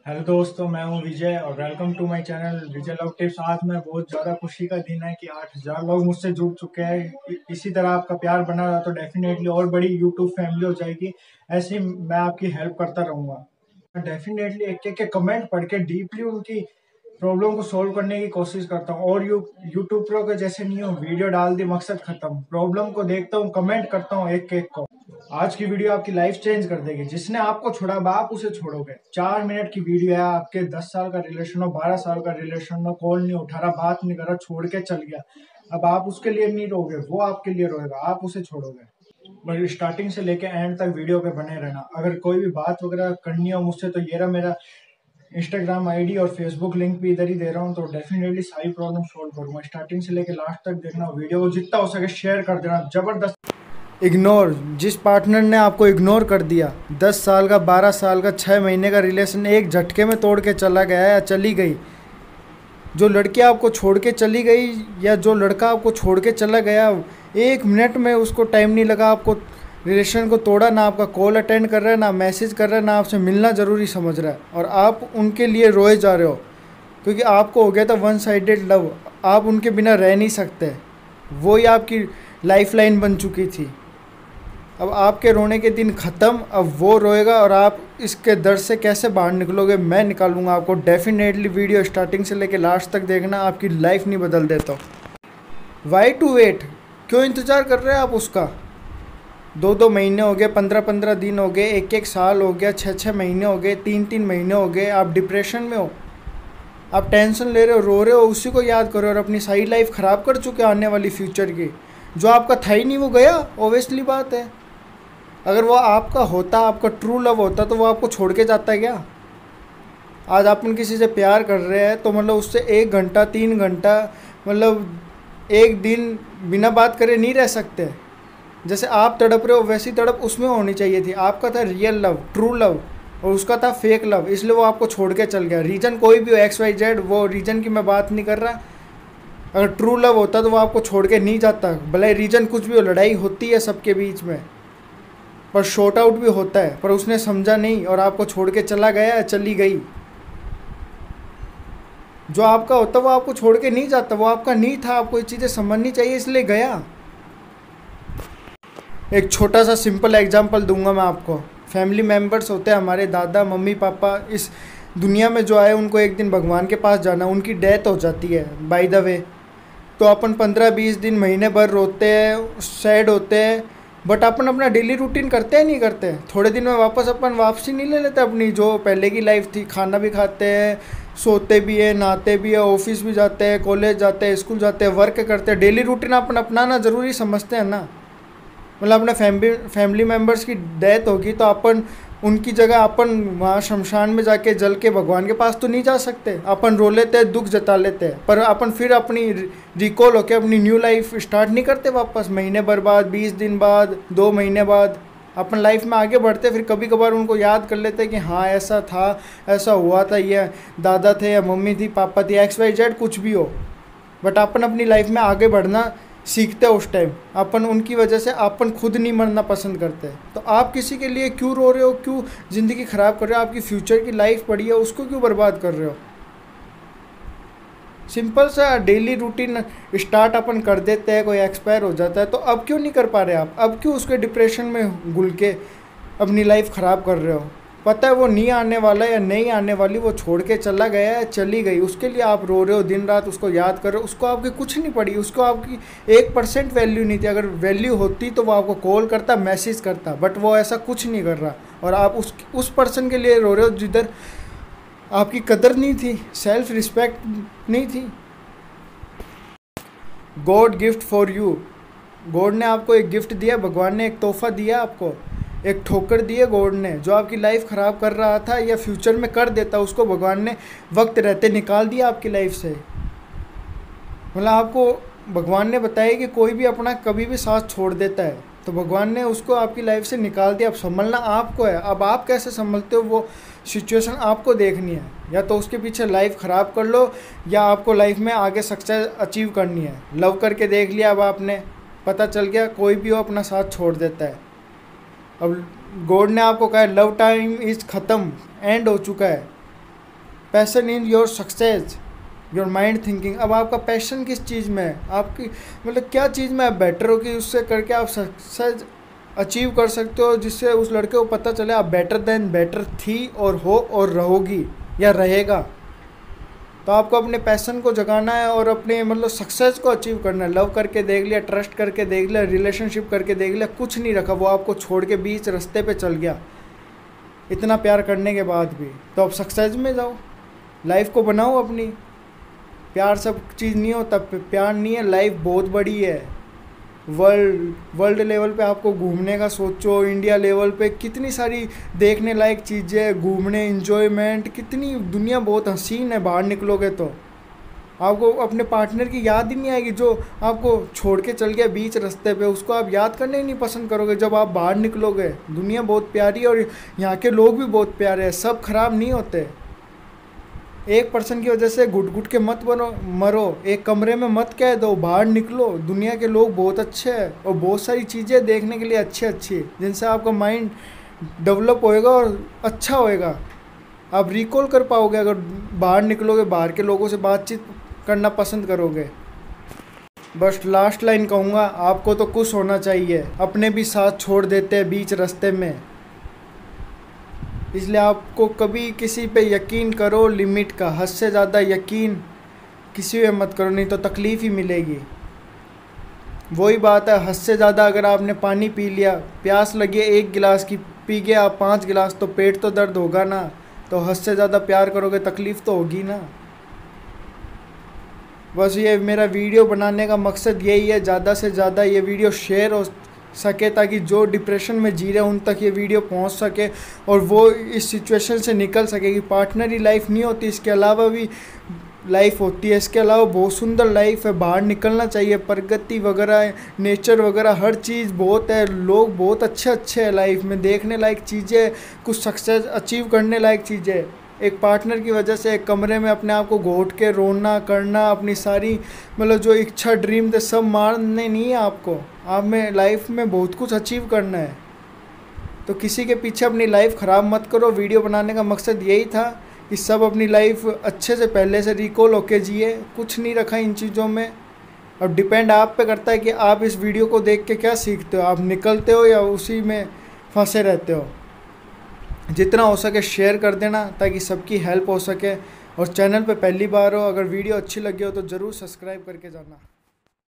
Hello दोस्तों, मैं हूं विजय और welcome to my channel Vijay love tips. आज मैं बहुत ज़्यादा खुशी का दिन है कि 8,000 लोग मुझसे जुड़ चुके हैं। इसी तरह आपका प्यार बना रहा तो डेफिनेटली और बड़ी यूट्यूब फैमिली हो जाएगी। ऐसे ही मैं आपकी हेल्प करता रहूँगा। डेफिनेटली एक एक के कमेंट पढ़ के डीपली उनकी प्रॉब्लम को सोल्व करने की कोशिश करता हूँ। और यूट्यूब प्रो के जैसे नहीं हूँ, वीडियो डाल दी मकसद खत्म। प्रॉब्लम को देखता हूँ, कमेंट करता हूँ एक एक को। आज की वीडियो आपकी लाइफ चेंज कर देगी। जिसने आपको छोड़ा अब आप उसे छोड़ोगे। 4 मिनट की वीडियो है। आपके 10 साल का रिलेशन हो, 12 साल का रिलेशन हो, कॉल नहीं उठा रहा, बात नहीं कर रहा, छोड़ के चल गया। अब आप उसके लिए नहीं रोगे, वो आपके लिए रोएगा, आप उसे छोड़ोगे। बट स्टार्टिंग से लेके एंड तक वीडियो पे बने रहना। अगर कोई भी बात वगैरह करनी हो मुझसे तो ये रहा मेरा इंस्टाग्राम आईडी और फेसबुक लिंक भी इधर ही दे रहा हूँ। तो डेफिनेटली सारी प्रॉब्लम सोल्व करूंगा। स्टार्टिंग से लेके लास्ट तक देखना। वीडियो को जितना हो सके शेयर कर देना। जबरदस्त इग्नोर, जिस पार्टनर ने आपको इग्नोर कर दिया, 10 साल का, 12 साल का, 6 महीने का रिलेशन एक झटके में तोड़ के चला गया या चली गई, जो लड़की आपको छोड़ के चली गई या जो लड़का आपको छोड़ के चला गया, 1 मिनट में उसको टाइम नहीं लगा, आपको रिलेशन को तोड़ा, ना आपका कॉल अटेंड कर रहा है, ना मैसेज कर रहा है, ना आपसे मिलना ज़रूरी समझ रहा है, और आप उनके लिए रोए जा रहे हो क्योंकि आपको हो गया था वन साइडेड लव। आप उनके बिना रह नहीं सकते। वो ही आपकी लाइफ लाइन बन चुकी थी। अब आपके रोने के दिन ख़त्म। अब वो रोएगा और आप इसके दर्द से कैसे बाहर निकलोगे, मैं निकालूंगा आपको। डेफिनेटली वीडियो स्टार्टिंग से लेकर लास्ट तक देखना। आपकी लाइफ नहीं बदल देता। वाई टू वेट, क्यों इंतज़ार कर रहे हैं आप उसका? 2-2 महीने हो गए, 15-15 दिन हो गए, 1-1 साल हो गया, 6-6 महीने हो गए, 3-3 महीने हो गए। आप डिप्रेशन में हो, आप टेंशन ले रहे हो, रो रहे हो, उसी को याद करो और अपनी सारी लाइफ ख़राब कर चुके आने वाली फ्यूचर की। जो आपका था ही नहीं वो गया, ओबियसली बात है। अगर वो आपका होता, आपका ट्रू लव होता, तो वो आपको छोड़ के जाता है क्या? आज अपन किसी से प्यार कर रहे हैं तो मतलब उससे 1 घंटा 3 घंटा, मतलब एक दिन बिना बात करे नहीं रह सकते। जैसे आप तड़प रहे हो वैसी तड़प उसमें होनी चाहिए थी। आपका था रियल लव, ट्रू लव, और उसका था फेक लव, इसलिए वो आपको छोड़ के चल गया। रीज़न कोई भी हो, XYZ, वो रीज़न की मैं बात नहीं कर रहा। अगर ट्रू लव होता तो वो आपको छोड़ के नहीं जाता। भले रीज़न कुछ भी हो, लड़ाई होती है सबके बीच में, पर शॉर्ट आउट भी होता है। पर उसने समझा नहीं और आपको छोड़ के चला गया, चली गई। जो आपका होता वो आपको छोड़ के नहीं जाता, वो आपका नहीं था। आपको ये चीज़ें समझनी चाहिए, इसलिए गया। एक छोटा सा सिंपल एग्जांपल दूंगा मैं आपको। फैमिली मेम्बर्स होते हैं हमारे, दादा मम्मी पापा, इस दुनिया में जो आए उनको एक दिन भगवान के पास जाना, उनकी डेथ हो जाती है बाय द वे। तो अपन 15-20 दिन, महीने भर रोते हैं, सैड होते हैं, बट अपन अपना डेली रूटीन करते हैं नहीं करते? थोड़े दिन में वापस अपन वापसी नहीं ले लेते अपनी जो पहले की लाइफ थी। खाना भी खाते हैं, सोते भी है, नहाते भी है, ऑफिस भी जाते हैं, कॉलेज जाते हैं, स्कूल जाते हैं, वर्क करते हैं। डेली रूटीन अपन अपनाना ज़रूरी समझते हैं ना। मतलब अपने फैमिली मेम्बर्स की डेथ होगी तो अपन उनकी जगह अपन वहाँ शमशान में जाके जल के भगवान के पास तो नहीं जा सकते। अपन रो लेते हैं, दुख जता लेते हैं, पर अपन फिर अपनी रिकॉल होके अपनी न्यू लाइफ स्टार्ट नहीं करते वापस। महीने भर बाद, 20 दिन बाद, 2 महीने बाद अपन लाइफ में आगे बढ़ते। फिर कभी कभार उनको याद कर लेते हैं कि हाँ ऐसा था, ऐसा हुआ था, ये दादा थे या मम्मी थी, पापा थी, XYZ कुछ भी हो। बट अपन अपनी लाइफ में आगे बढ़ना सीखते हैं उस टाइम। अपन उनकी वजह से अपन खुद नहीं मरना पसंद करते। तो आप किसी के लिए क्यों रो रहे हो, क्यों ज़िंदगी ख़राब कर रहे हो? आपकी फ्यूचर की लाइफ पड़ी है, उसको क्यों बर्बाद कर रहे हो? सिंपल सा डेली रूटीन स्टार्ट अपन कर देते हैं, कोई एक्सपायर हो जाता है तो अब क्यों नहीं कर पा रहे आप? अब क्यों उसके डिप्रेशन में घुल के अपनी लाइफ ख़राब कर रहे हो? पता है वो नहीं आने वाला या नहीं आने वाली, वो छोड़ के चला गया है, चली गई, उसके लिए आप रो रहे हो, दिन रात उसको याद कर रहे हो। उसको आपकी कुछ नहीं पड़ी, उसको आपकी 1% वैल्यू नहीं थी। अगर वैल्यू होती तो वो आपको कॉल करता, मैसेज करता, बट वो ऐसा कुछ नहीं कर रहा। और आप उस पर्सन के लिए रो रहे हो जिधर आपकी कदर नहीं थी, सेल्फ रिस्पेक्ट नहीं थी। God gift for you, God ने आपको एक गिफ्ट दिया, भगवान ने एक तोहफा दिया आपको, एक ठोकर दी है गॉड ने। जो आपकी लाइफ ख़राब कर रहा था या फ्यूचर में कर देता, उसको भगवान ने वक्त रहते निकाल दिया आपकी लाइफ से। मतलब आपको भगवान ने बताया कि कोई भी अपना कभी भी साथ छोड़ देता है, तो भगवान ने उसको आपकी लाइफ से निकाल दिया। अब संभलना आपको है। अब आप कैसे संभलते हो वो सिचुएशन आपको देखनी है। या तो उसके पीछे लाइफ ख़राब कर लो या आपको लाइफ में आगे सक्सेस अचीव करनी है। लव करके देख लिया, अब आपने पता चल गया कोई भी हो अपना साथ छोड़ देता है। अब गॉड ने आपको कहा लव टाइम इज़ ख़त्म, एंड हो चुका है। Passion in your success, your mind thinking. अब आपका पैशन किस चीज़ में है, आपकी मतलब क्या चीज़ में आप बेटर हो कि उससे करके आप सक्सेस अचीव कर सकते हो, जिससे उस लड़के को पता चले आप बेटर देन बेटर थी और हो और रहोगी या रहेगा। तो आपको अपने पैशन को जगाना है और अपने मतलब सक्सेस को अचीव करना है। लव करके देख लिया, ट्रस्ट करके देख लिया, रिलेशनशिप करके देख लिया, कुछ नहीं रखा, वो आपको छोड़ के बीच रास्ते पे चल गया इतना प्यार करने के बाद भी, तो अब सक्सेस में जाओ, लाइफ को बनाओ अपनी। प्यार सब चीज़ नहीं होता, प्यार नहीं है, लाइफ बहुत बड़ी है। वर्ल्ड लेवल पे आपको घूमने का सोचो, इंडिया लेवल पे कितनी सारी देखने लायक चीज़ें, घूमने, इंजॉयमेंट, कितनी दुनिया बहुत हसीन है। बाहर निकलोगे तो आपको अपने पार्टनर की याद ही नहीं आएगी जो आपको छोड़ के चल गया बीच रास्ते पे, उसको आप याद करने ही नहीं पसंद करोगे जब आप बाहर निकलोगे। दुनिया बहुत प्यारी है और यहाँ के लोग भी बहुत प्यारे हैं, सब खराब नहीं होते। एक पर्सन की वजह से घुट घुट के मत मरो, एक कमरे में मत कह दो, बाहर निकलो। दुनिया के लोग बहुत अच्छे हैं और बहुत सारी चीज़ें देखने के लिए अच्छी अच्छी, जिनसे आपका माइंड डेवलप होएगा और अच्छा होएगा। आप रिकॉल कर पाओगे अगर बाहर निकलोगे, बाहर के लोगों से बातचीत करना पसंद करोगे। बस लास्ट लाइन कहूँगा, आपको तो खुश होना चाहिए, अपने भी साथ छोड़ देते हैं बीच रास्ते में। इसलिए आपको कभी किसी पे यकीन करो लिमिट का, हद से ज़्यादा यकीन किसी पे मत करो, नहीं तो तकलीफ़ ही मिलेगी। वही बात है, हद से ज़्यादा अगर आपने पानी पी लिया, प्यास लगी है 1 गिलास की, पी गए आप 5 गिलास, तो पेट तो दर्द होगा ना। तो हद से ज़्यादा प्यार करोगे, तकलीफ़ तो होगी ना। बस ये मेरा वीडियो बनाने का मकसद यही है, ज़्यादा से ज़्यादा ये वीडियो शेयर हो सके ताकि जो डिप्रेशन में जी रहे हैं उन तक ये वीडियो पहुंच सके और वो इस सिचुएशन से निकल सके कि पार्टनर ही लाइफ नहीं होती, इसके अलावा भी लाइफ होती है। इसके अलावा बहुत सुंदर लाइफ है, बाहर निकलना चाहिए। प्रगति वगैरह, नेचर वगैरह, हर चीज़ बहुत है, लोग बहुत अच्छे अच्छे हैं लाइफ में, देखने लायक चीज़ें, कुछ सक्सेस अचीव करने लायक चीज़ें। एक पार्टनर की वजह से एक कमरे में अपने आप को घोट के रोना करना, अपनी सारी मतलब जो इच्छा ड्रीम थे सब मारने नहीं है आपको। आप में लाइफ में बहुत कुछ अचीव करना है, तो किसी के पीछे अपनी लाइफ ख़राब मत करो। वीडियो बनाने का मकसद यही था कि सब अपनी लाइफ अच्छे से पहले से रिकॉल होके जिए, कुछ नहीं रखा इन चीज़ों में। अब डिपेंड आप पे करता है कि आप इस वीडियो को देख के क्या सीखते हो, आप निकलते हो या उसी में फंसे रहते हो। जितना हो सके शेयर कर देना ताकि सबकी हेल्प हो सके। और चैनल पे पहली बार हो, अगर वीडियो अच्छी लगी हो तो ज़रूर सब्सक्राइब करके जाना।